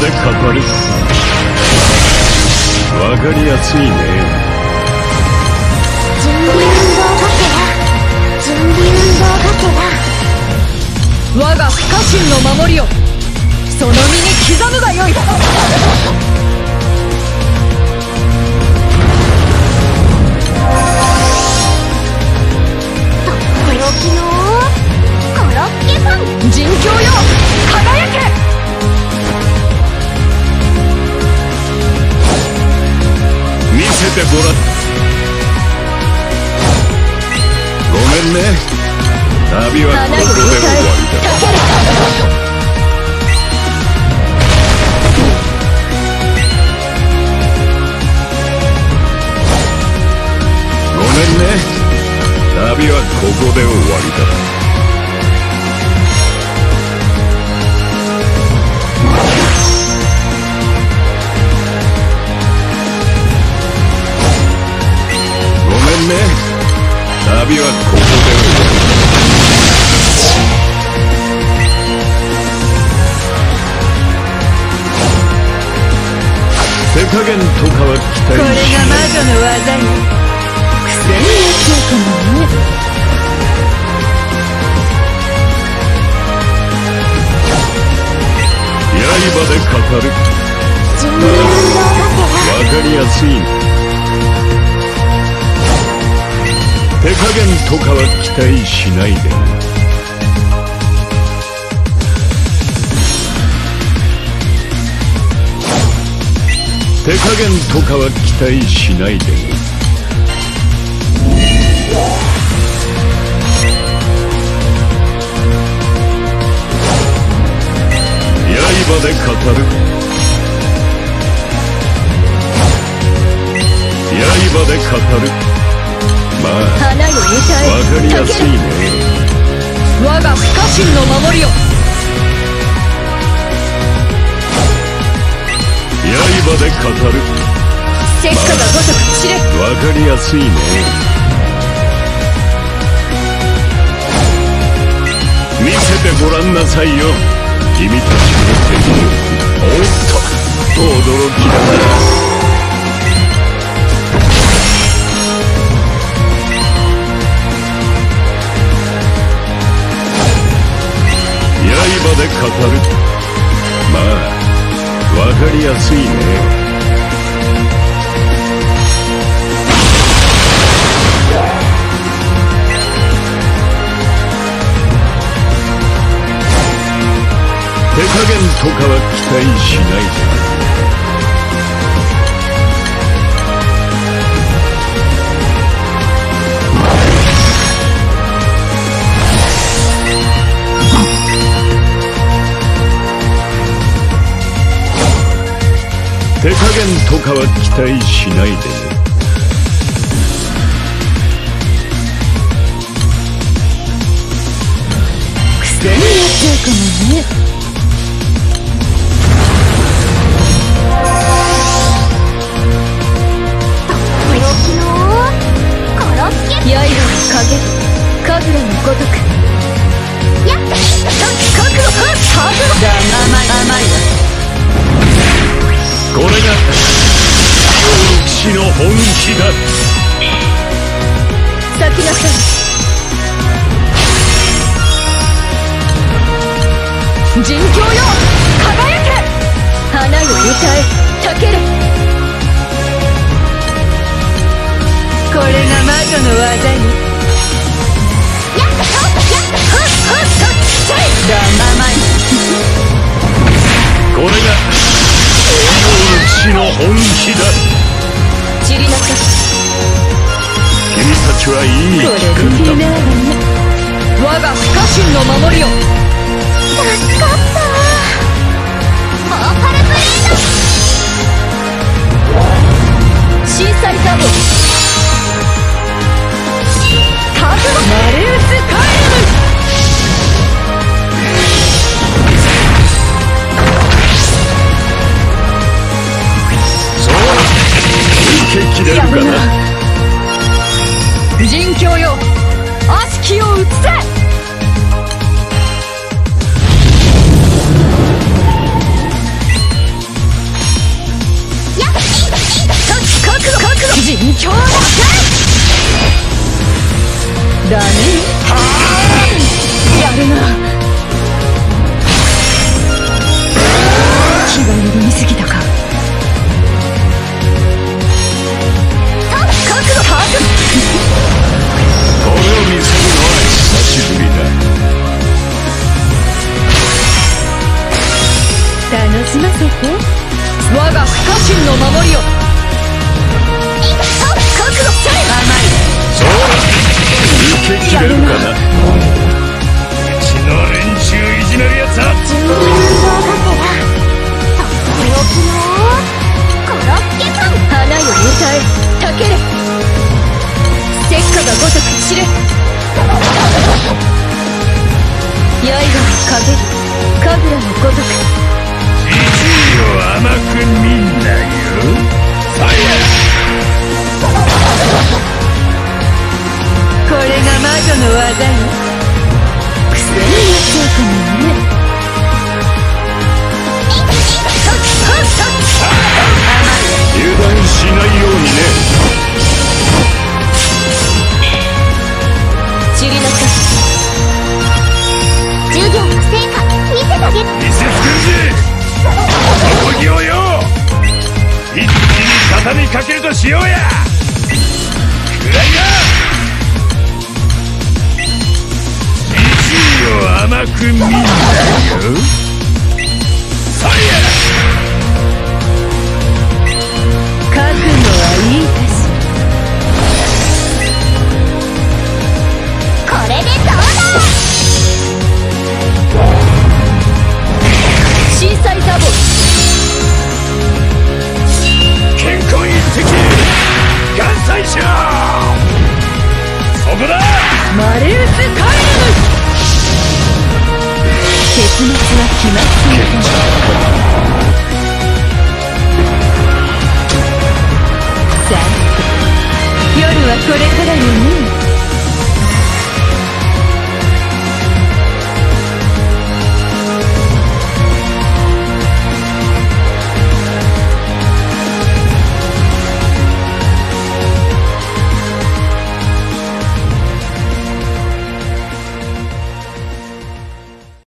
で語る。わかりやすいね。 準備運動がけだ。準備運動がけだ。 我が不可侵の守りをその身に刻むがよい。 とっておきのコロッケパン。 人狂よ輝け。 見せてごらん。ごめんね。旅はここで終わりだ。ごめんね。旅はここで終わりだ。旅はここで終わり。手加減とかは期待しない。 これが魔女の技よ。癖になっちゃうかもね。 刃で語る。 準備運動がけだ。 わかりやすいね。手加減とかは期待しないで。手加減とかは期待しないで。刃で語る。刃で語る。まあ、 花よ歌え。 わかりやすいね。 我が不可侵の守りを。 刃で語る。 石化がごとく散れ。 わかりやすいね。見せてごらんなさいよ。君たちの手に。おっと、驚きだな。刃で語る。まあ、わかりやすいね。手加減とかは期待しないで。手加減とかは期待しないでね。 癖になっちゃうかもね。 とっておきのコロッケパン。 刃をかける。神楽のごとく。 やっ覚悟。だ甘い甘いわ。 これが騎士の本気だ。 咲きなさい。人狂よ輝け。花よ歌え。たけれ。これが魔女の技よ。 やっだ甘い。 これが騎士の本気だ。 散りなさい。 君たちはいいこれで気分だ。 フィナーレね。我が不可侵の守りを。 助かった。モーパルブレード。 震災ザボ。覚悟。マレウスカイム。 切れるかな。 人狂よ悪しきを移せ。 人狂の剣ダメやるな気が緩みすぎたか角度把握これを見せるのは久しぶりだ。 楽しませて我が不可侵の守りを角度さえ甘い受けきれるかな。うちの連中いじめるやつは準備運動がてらとっておきのコロッケパン。 花よ歌えたけれ石火が如く散れ刃をかける神楽の如く 1位を甘く見んなよ。ファイこれが魔女の技よ癖になっちゃうかもね油断しないようにね。 散りなさい授業の成果見せてあげる。 見せつけるぜ奥義をよ。一気に畳みかけるとしようや。くらいが1位を甘く見んなよ。ファイヤー。 覚悟はいいかしこれでどうだ。 震災ザボ健康一滴関西省そこだ。 マレウスカイル結末は決まっているさあ夜はこれからよね